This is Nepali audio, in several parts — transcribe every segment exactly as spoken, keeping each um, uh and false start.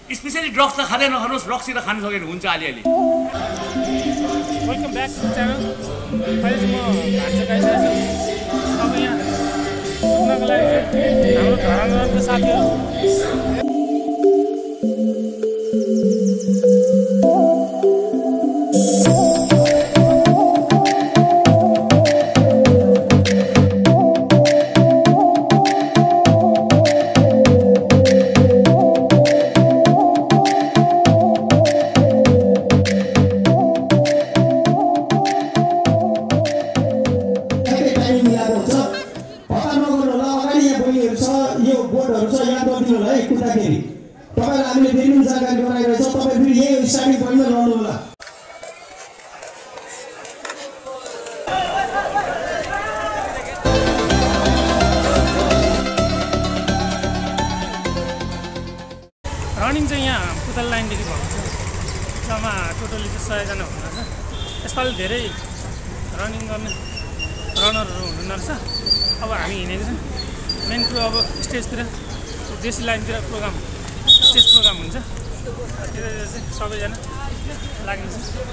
स्पेशली ड्रग्स त खाँदै नखानुहोस्, रक्सी त खानु सक्यो भने हुन्छ अलिअलि। Welcome back to channel. अहिले चाहिँ म भान्सा गइसकेको छु। अब यहाँ घुम्नको लागि चाहिँ हाम्रो धरानका साथीहरू रनिङ चाहिँ यहाँ पुतल लाइनदेखि भएको छ। जम्मा टोटली चाहिँ सयजना हुनुहुन्छ। यसपालि धेरै रनिङ गर्ने रनरहरू हुनुहुन्न रहेछ। अब हामी हिँडेको छ मेन कुरो अब स्टेजतिर देशी लाइनतिर प्रोग्राम स्टेज प्रोग्राम हुन्छ। त्यतिर चाहिँ सबैजना लाग्नेछ।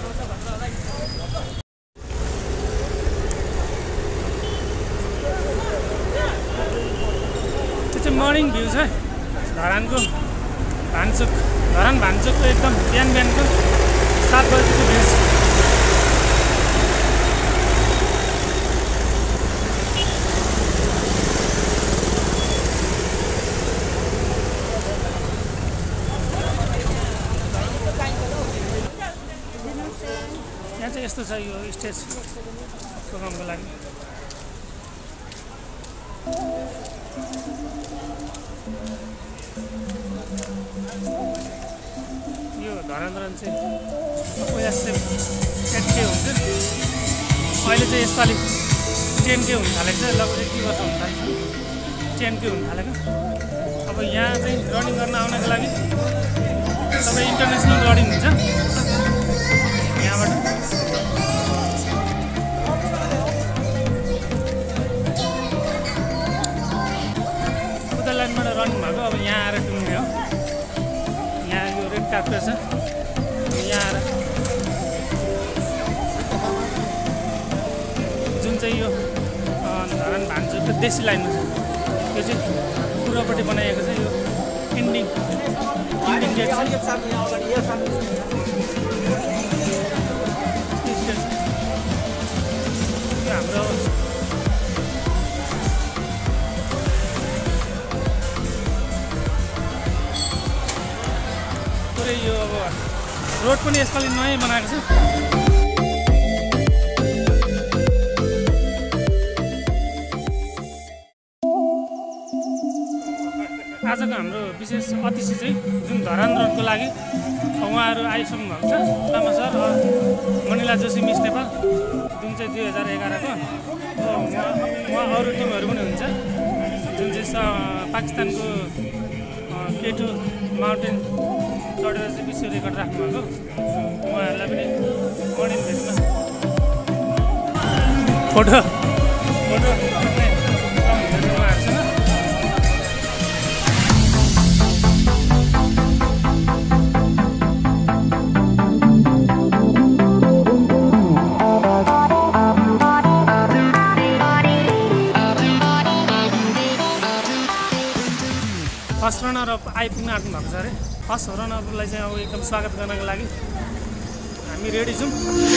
त्यो चाहिँ मर्निङ भ्यू छ धरानको भान्चोक। धरान भान्चोकको एकदम बिहान बिहानको सात बजीको भ्यू छ। यहाँ चाहिँ यस्तो छ यो स्टेज प्रोग्रामको लागि। यो धरान धरान चाहिँ पहिला चाहिँ एट के हुन्छ, अहिले चाहिँ यसपालि टेन के हुन थालेको छ। लगभग एक दुई वर्ष हुन थाल्छ टेन के हुन थालेको। अब यहाँ चाहिँ रनिङ गर्न आउनको लागि तपाईँ इन्टरनेसनल रनिङ हुन्छ यहाँबाट। पुतल लाइनबाट रनिङ भएको अब यहाँ आएर टुङ्ने हो। यहाँ यो रेड कार्पेट छ, यहाँ आएर जुन चाहिँ यो धरान भान्चोकको देशी लाइनमा छ यो चाहिँ पूर्वपट्टि बनाइएको छ। यो इन्डिङ इन्डिङ गेट छ। यो हाम्रो पुरै यो अब रोड पनि यसपालि नयाँ बनाएको छ। आजको हाम्रो विशेष अतिथि चाहिँ जुन धरान रनको लागि उहाँहरू आइसक्नु भएको छ। Lama sir manilajoshi miss Nepal जुन चाहिँ दुई हजार एघारको उहाँ उहाँ अरू टिमहरू पनि हुन्छ जुन चाहिँ पाकिस्तानको केटु माउन्टेन चढेर चाहिँ विश्व रेकर्ड राख्नुभएको। उहाँहरूलाई पनि मर्निङ भेटमा फोटो फोटो खिच्ने उहाँहरूसँग। फर्स्ट रनर अप आइपुग्न आँट्नु भएको छ अरे। फर्स्ट रनरलाई चाहिँ अब एकदम स्वागत गर्नको लागि हामी रेडी छौँ।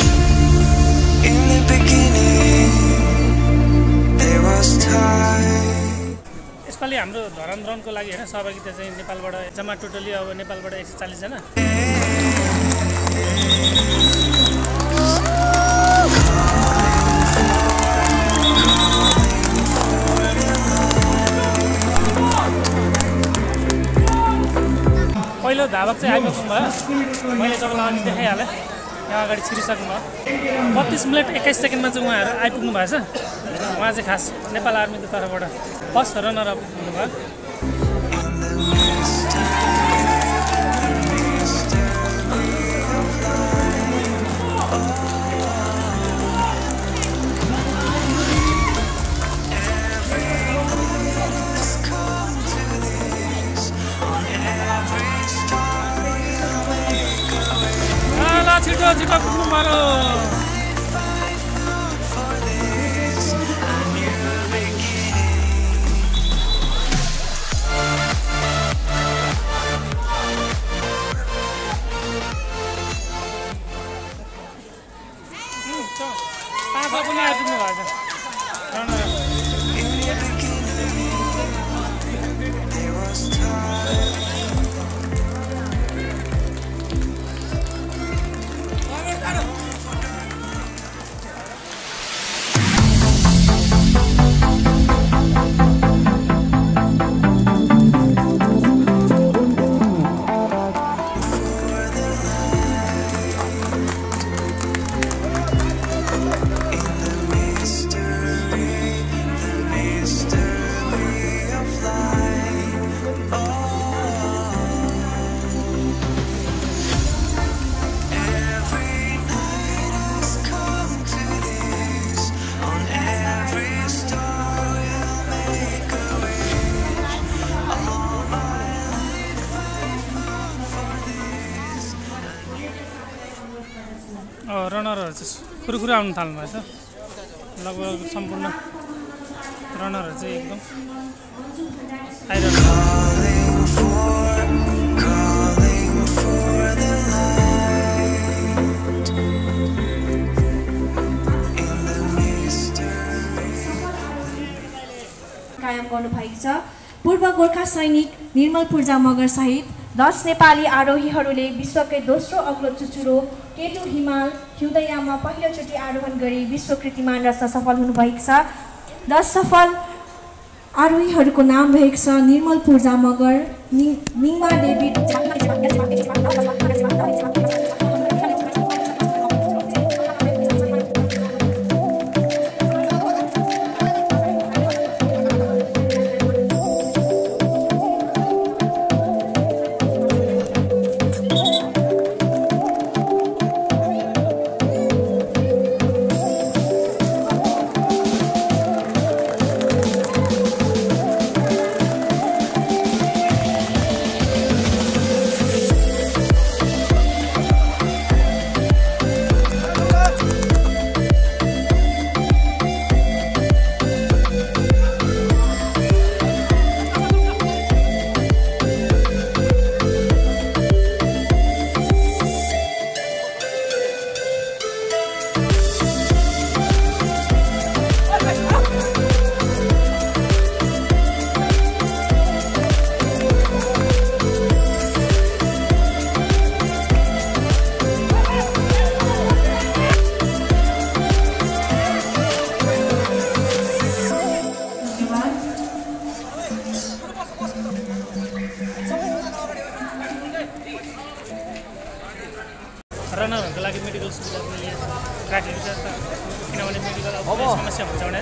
यसपालि हाम्रो धरान रनको लागि होइन सहभागिता चाहिँ नेपालबाट जम्मा टोटली अब नेपालबाट एक सय चालिसजना। पहिलो धावक चाहिँ आइपुग्नु भयो। मैले तपाईँलाई अघि देखाइहालेँ, यहाँ अगाडि छिरिसक्नु भयो। बत्तिस मिनट एक्काइस सेकेन्डमा चाहिँ उहाँहरू आइपुग्नु भएछ। उहाँ चाहिँ खास नेपाल आर्मीको तर्फबाट फर्स्ट रनर अप हुनुभयो। Every star छिटो छिटो पुग्नु पर्यो। पाँच पनि आइपुग्नु भएको छ। रनरहरू चाहिँ कुरकुरा आउनु थाल्नु भएको छ। लगभग सम्पूर्ण रनरहरू चाहिँ एकदम आइरहेको छ। कायम गर्नुभएको छ। पूर्व गोर्खा सैनिक निर्मल पूर्जा मगर सहित दस नेपाली आरोहीहरूले विश्वकै दोस्रो अग्लो चुचुरो केटु हिमाल हिउँदयामा पहिलोचोटि आरोहण गरी विश्व कीर्तिमान रच्न सफल हुनुभएको छ। दस सफल आरोहीहरूको नाम रहेको छ निर्मल पूर्जा मगर, मिङमा डेभिड, रनरहरूको लागि मेडिकल सुविधा पनि राखेको छ। किनभने मेडिकल अब समस्या हुन्छ भने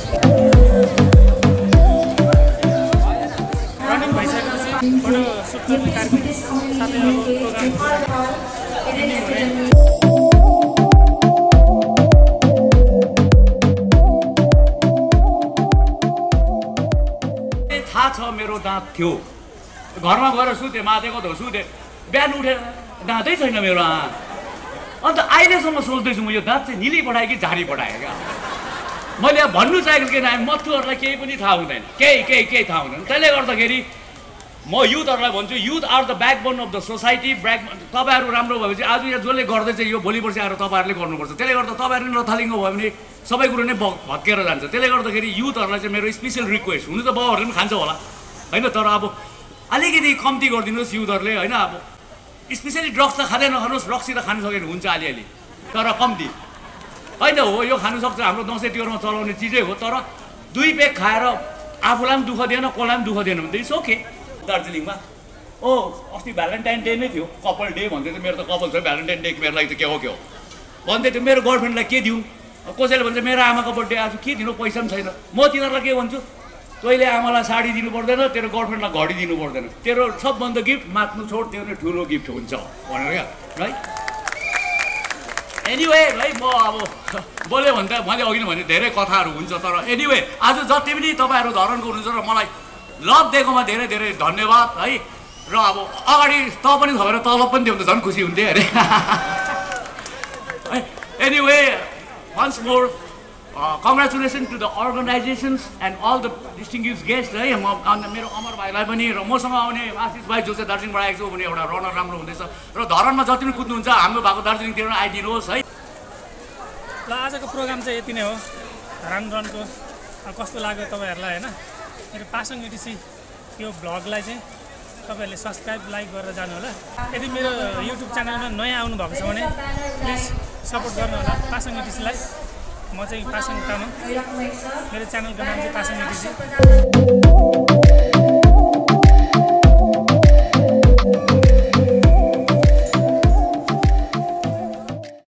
रनिङ भइसकेपछि फोटो सुट गर्ने कार्यक्रम साथै अब प्रोग्राम थाहा छ मेरो दाँत थियो, घरमा गएर सुते, माथेको त सुते, बिहान उठेर दाँतै छैन मेरो। अन्त अहिलेसम्म सोच्दैछु म यो दाँत चाहिँ निली पठाएँ कि झारी पठाएँ क्या। मैले अब भन्नु चाहेको किन मत्थुहरूलाई केही पनि थाहा हुँदैन, केही केही केही थाहा हुँदैन। त्यसले गर्दाखेरि म युथहरूलाई भन्छु, youth are the backbone of the society. Back तपाईँहरू राम्रो भएपछि आज यहाँ जसले गर्दैछ यो भोलि पर्सि आएर तपाईँहरूले गर्नुपर्छ। त्यसले गर्दा तपाईँहरू नै लथालिङ्ग भयो भने सबै कुरो नै भत्केर जान्छ। त्यसले गर्दाखेरि युथहरूलाई चाहिँ मेरो स्पेसल रिक्वेस्ट, हुनु त बाउहरूले पनि खान्छ होला होइन, तर अब अलिकति कम्ती गरिदिनुहोस् युथहरूले होइन। अब स्पेसली ड्रग्स त खाँदै नखानुहोस्, रक्सी त खानु सकेन हुन्छ अलिअलि, तर कम्ती होइन। हो यो खानु सक्छ, हाम्रो दसैँ तिहारमा चलाउने चिजै हो, तर दुई पेक खाएर आफूलाई पनि दुःख दिएन, कसलाई पनि दुःख दिएन भने त इट्स ओके। दार्जिलिङमा ओ अस्ति भ्यालेन्टाइन डे नै थियो, कपाल डे भन्दै थियो। मेरो त कपाल छ, भ्यालेन्टाइन डे मेरो लागि त के हो के हो भन्दै थियो। मेरो गर्लफ्रेन्डलाई के दिउँ, कसैले भन्छ मेरो आमाको बर्थडे आज के दिनु, पैसा पनि छैन। म तिनीहरूलाई के भन्छु, तैँले आमालाई साडी दिनु पर्दैन, तेरो गर्लफ्रेन्डलाई घडी दिनु पर्दैन, तेरो सबभन्दा गिफ्ट मात्नु छोड, त्यो नै ठुलो गिफ्ट हुन्छ भनेर क्या है। एनिवे है, म अब बोल्यो भने त मैले अघि नै भने धेरै कथाहरू हुन्छ, तर एनिवे आज जति पनि तपाईँहरू धरनको हुनुहुन्छ र मलाई लभ दिएकोमा धेरै धेरै धन्यवाद है। र अब अगाडि त पनि छ भने तलब पनि दियो भने त झन् खुसी हुन्थेँ अरे। Anyway, once more, uh, congratulations to the organizations and all the distinguished guests. है म मेरो अमर भाइलाई पनि र मसँग आउने आशिष भाइ जो चाहिँ दार्जिलिङबाट आएको छु भने एउटा रनर राम्रो हुँदैछ र धरानमा जति पनि कुद्नुहुन्छ हाम्रो भएको दार्जिलिङतिर आइदिनुहोस् है। ल आजको प्रोग्राम चाहिँ यति नै हो। धरान रनको कस्तो लाग्यो तपाईँहरूलाई होइन? मेरो पासङ एटिसी यो भ्लगलाई चाहिँ तपाईँहरूले सब्सक्राइब लाइक गरेर जानु होला। यदि मेरो युट्युब च्यानलमा नयाँ आउनु भएको छ भने प्लिज सपोर्ट गर्नु होला पासङ एटिसीलाई। म चाहिँ पासङ तामाङ, मेरो च्यानलको नाम चाहिँ पासङ एटिसी।